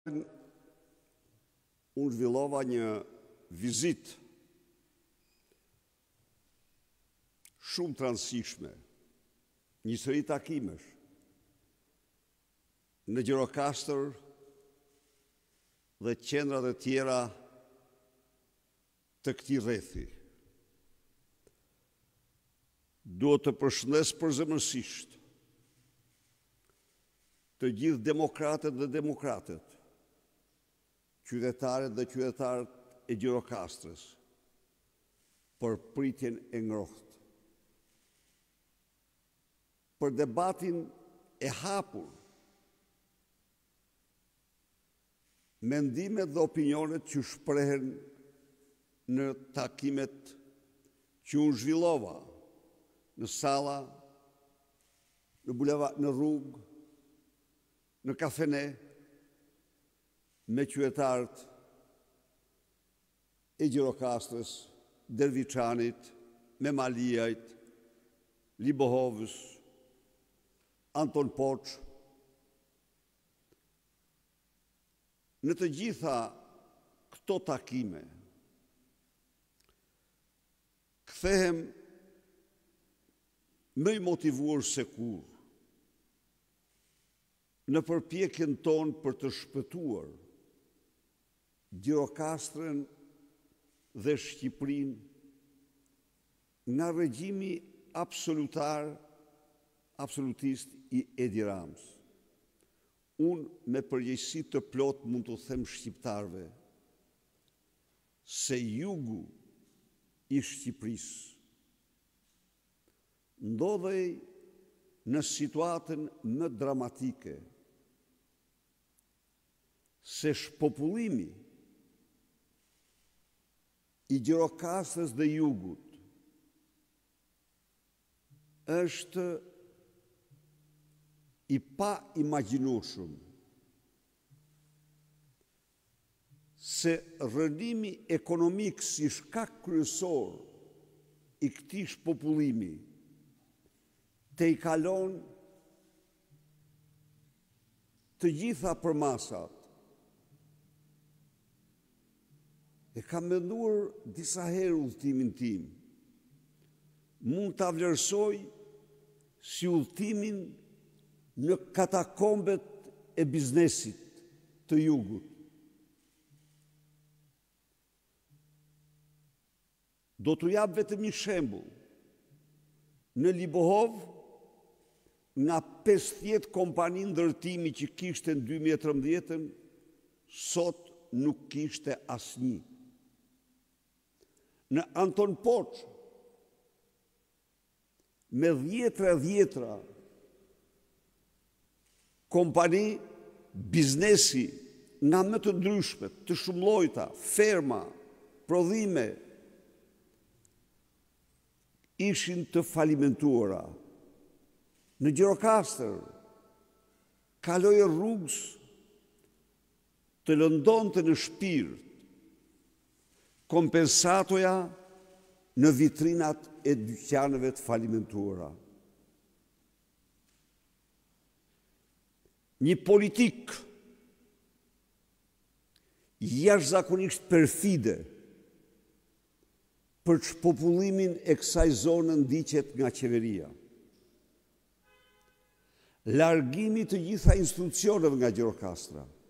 Unë zhvillova një vizit shumë të rëndësishme, një sëri takimesh në Gjirokastër dhe qendrat e tjera të këtij rrethi. Duhet të përshëndes përzemërsisht të gjithë demokratët dhe demokratet, qytetarët dhe qytetarët e Gjirokastrës për pritjen e ngrohtë, për debatin e hapur, mendimet dhe opinionet që shprehen në takimet që unë zhvillova në salla, në bulevard, në rrugë, në kafene, me qytetarët e Gjirokastrës, Derviçanit, Memaliajt, Libohovës, Anton Poç. Në të gjitha këto takime, kthehem më i motivuar se kur në përpjekjen tonë për të shpëtuar Gjirokastrën dhe Shqipërinë nga regjimi absolutist i Edi Ramës. Unë me përgjegjësi të plot mund të them shqiptarëve se jugu i Shqipërisë ndodhej në situatën më dramatike, se shpopullimi i Gjirokastrës dhe jugut është i pa imagjinueshëm, se rrënimi ekonomik si shkak kryesor i këtij shpopullimi te i kalon të gjitha përmasat. E kam menduar disa herë udhëtimin tim. Mund ta vlerësoj si udhëtimin në katakombet e biznesit të jugut. Do t'u jap vetëm një shembull. Në Libohov, nga 50 kompani ndërtimi që kishte në 2013, sot nuk kishte asnjë. Në Anton Poç, me dhjetra kompani, biznesi nga më të ndryshmet, të shumëllojta, ferma, prodhime, ishin të falimentuara. Në Gjirokastër, kaloi rrugës të lëndonte në shpirt kompensatoja në vitrinat e dyqaneve të falimentuara. Një politik jashtëzakonisht perfide për shpopullimin e kësaj zone ndiqet nga qeveria. Largimi të gjitha institucioneve nga Gjirokastra,